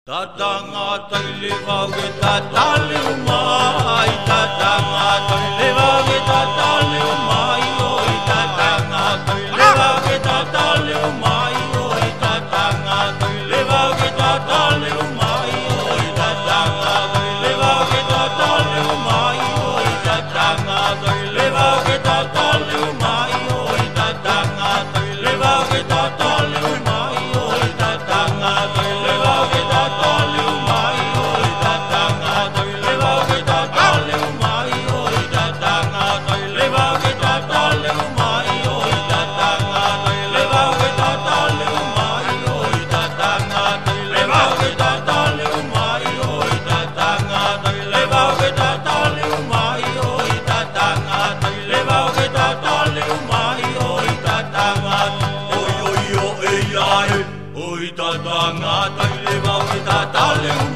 Tatanga tailevage tatale umai, tatanga tailevage tatale umai, oi tatanga tailevage tatale umai, oi tatanga tailevage tatale umai, oi tatanga tailevage tatale umai, oi tatanga tailevage tatale umai, oi tatanga tailevage tatale umai, oi tatanga tailevage Oi tatanga tailevage tatale